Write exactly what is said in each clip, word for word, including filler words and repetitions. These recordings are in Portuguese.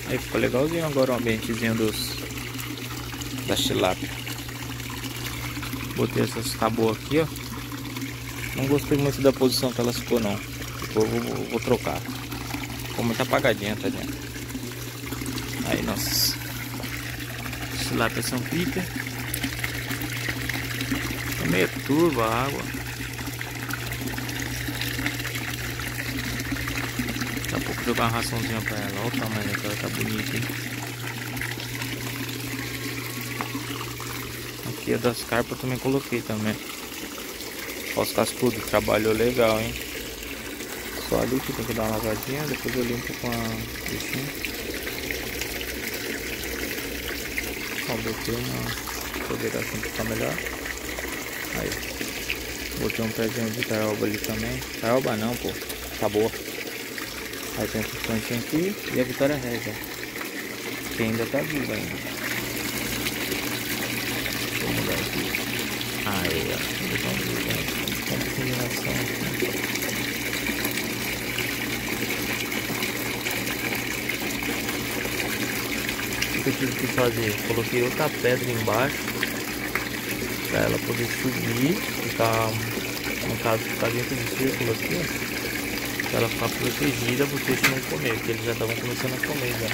Aí ficou legalzinho agora o ambientezinho dos da tilápia. Botei essas tabuas aqui, ó. Não gostei muito da posição que elas ficou não. Depois eu vou, vou trocar. Ficou muito apagadinha, tá dentro. Aí nossas tilápias são pica. É meio turva a água. Daqui a pouco jogar uma raçãozinha pra ela. Olha o tamanho dela, tá bonita, hein? Aqui a das carpas eu também coloquei também. Olha os cascudos, trabalhou legal, hein? Só ali que tem que dar uma lavadinha, depois eu limpo com a bichinha. Ó, botei uma poderia assim ficar melhor. Aí, botei um pezinho de taioba ali também. Taioba não, pô, tá boa. Aí tem esse plantinho aqui e a Vitória Regia, que ainda tá viva ainda. Deixa eu mudar aqui. Aí, ó, vou botar um pouquinho de combinação aqui. O que eu tive que fazer? Coloquei outra pedra embaixo para ela poder subir, ficar, no caso, ficar dentro do círculo aqui, ó. Pra ela ficar protegida para o peixe não comer, porque eles já estavam começando a comer já.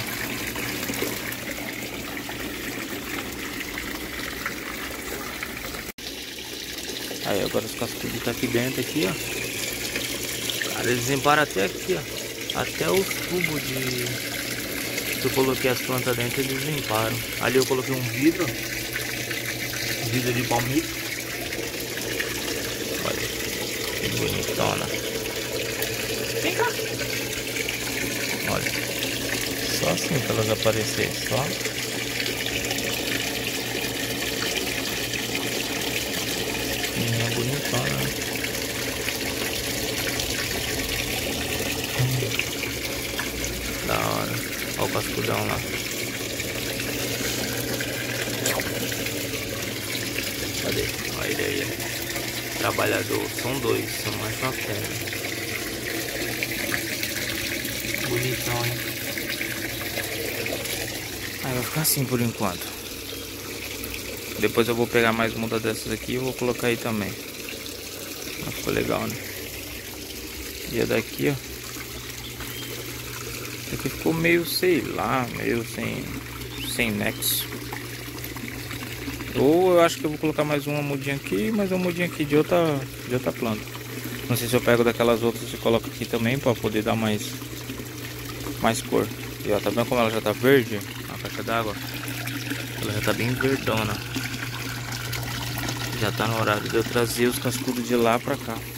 Aí agora os cascudos tá aqui dentro aqui, ó. Cara, eles limparam até aqui, ó. Até os tubos de que eu coloquei as plantas dentro, eles limparam. Ali eu coloquei um vidro, vidro de palmito. Olha, que bonitona. Vem cá. Olha, só assim pra elas aparecerem, só. Menina bonitona, né? Da hora. Olha o cascudão lá. Cadê? Olha ele aí. Trabalhador. São dois. São mais uma fera. Bonitão, hein? Aí vai ficar assim por enquanto. Depois eu vou pegar mais uma dessas aqui e vou colocar aí também. Mas ficou legal, né? E a daqui, ó. Aqui ficou meio, sei lá, meio sem, sem nexo. Ou eu acho que eu vou colocar mais uma mudinha aqui, mais uma mudinha aqui de outra, de outra planta. Não sei se eu pego daquelas outras e coloco aqui também para poder dar mais, mais cor. E ó, tá vendo como ela já tá verde? A caixa d'água, ela já tá bem verdona. Já tá no horário de eu trazer os cascudos de lá pra cá.